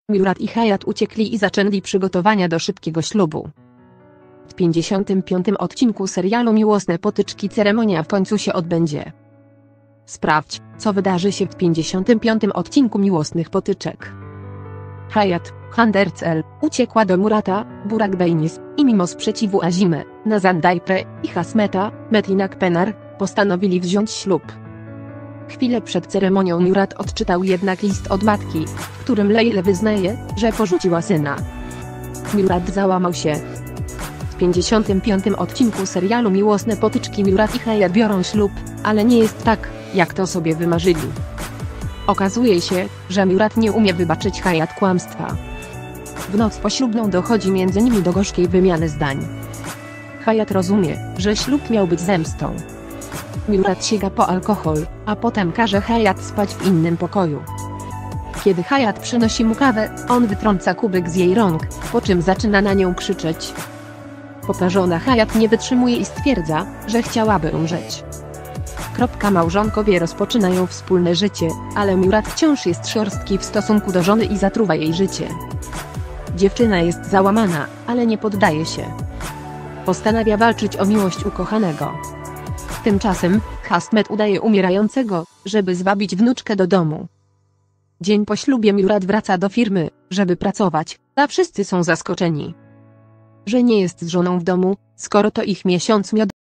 Murat i Hayat uciekli i zaczęli przygotowania do szybkiego ślubu. W 55. odcinku serialu Miłosne potyczki ceremonia w końcu się odbędzie. Sprawdź, co wydarzy się w 55. odcinku Miłosnych potyczek. Hayat, Handercel, uciekła do Murata, Burak Beynis, i mimo sprzeciwu Azime, Nazan Dajpre i Hasmeta, Metin Akpenar, postanowili wziąć ślub. Chwilę przed ceremonią Murat odczytał jednak list od matki, w którym Leyle wyznaje, że porzuciła syna. Murat załamał się. W 55. odcinku serialu Miłosne potyczki Murat i Hayat biorą ślub, ale nie jest tak, jak to sobie wymarzyli. Okazuje się, że Murat nie umie wybaczyć Hayat kłamstwa. W noc poślubną dochodzi między nimi do gorzkiej wymiany zdań. Hayat rozumie, że ślub miał być zemstą. Murat sięga po alkohol, a potem każe Hayat spać w innym pokoju. Kiedy Hayat przynosi mu kawę, on wytrąca kubek z jej rąk, po czym zaczyna na nią krzyczeć. Poparzona Hayat nie wytrzymuje i stwierdza, że chciałaby umrzeć. Małżonkowie rozpoczynają wspólne życie, ale Murat wciąż jest szorstki w stosunku do żony i zatruwa jej życie. Dziewczyna jest załamana, ale nie poddaje się. Postanawia walczyć o miłość ukochanego. Tymczasem, Hasmet udaje umierającego, żeby zwabić wnuczkę do domu. Dzień po ślubie Murat wraca do firmy, żeby pracować, a wszyscy są zaskoczeni, że nie jest z żoną w domu, skoro to ich miesiąc miodowy.